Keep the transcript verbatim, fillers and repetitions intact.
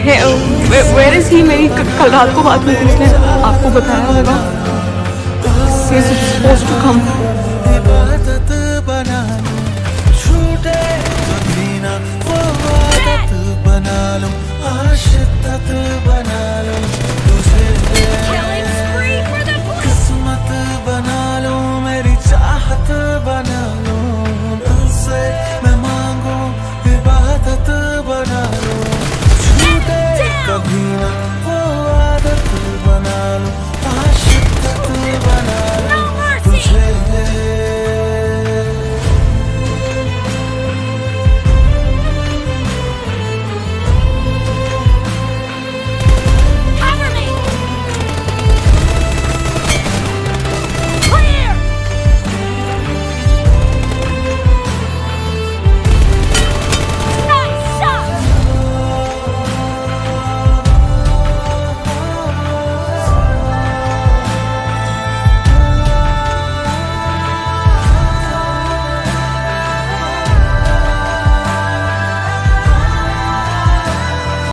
Where is he? मेरी कल रात को बात हुई थी, उसने आपको बताया होगा। He is supposed to come. इबादत बना लूं, छूटे तो जीना वो आदत बना लूं, आशिक़त बना लूं तुझे, किस्मत बना लूं, मेरी चाहत बना